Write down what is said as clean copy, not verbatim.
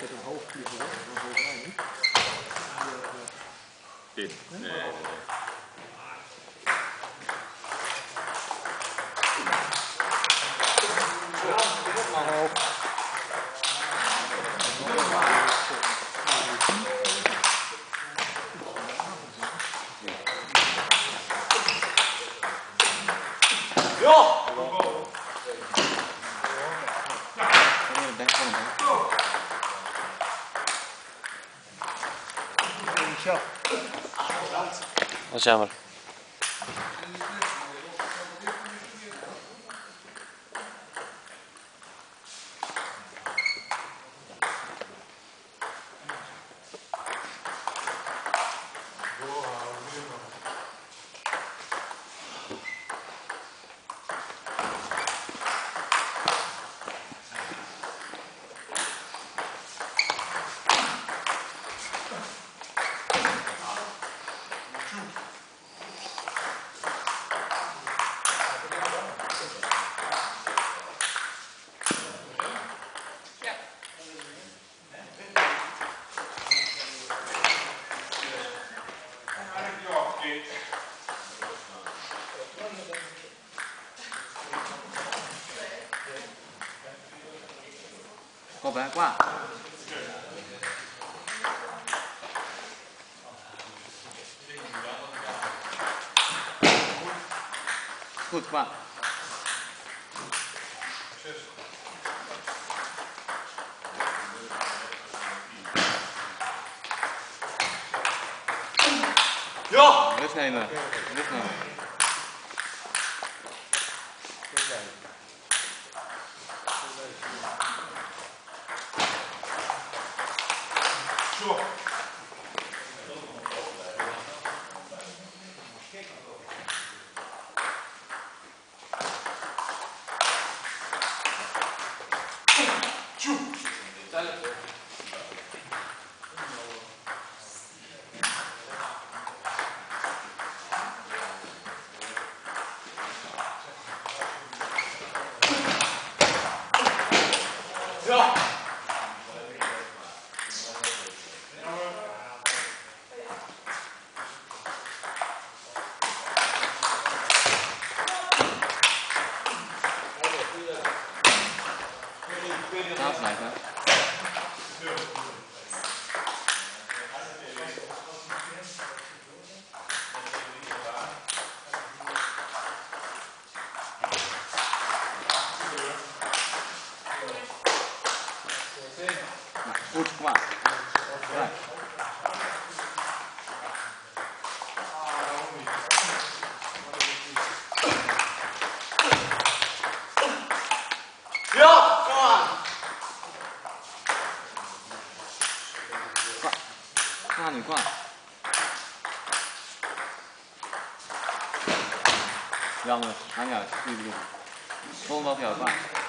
met een hoog vliegen hoor, dat volgens mij niet. Dit? Nee. Dat is jammer. Kop hè, qua. Goed, qua. Ja! Rust nemen. Rust nemen. Zo. Ja! Naast blijven. Goed, kom maar. Ja. Ja! Kom aan! Qua nu, qua. Jammer, hang uit. Volgende wat jou, qua.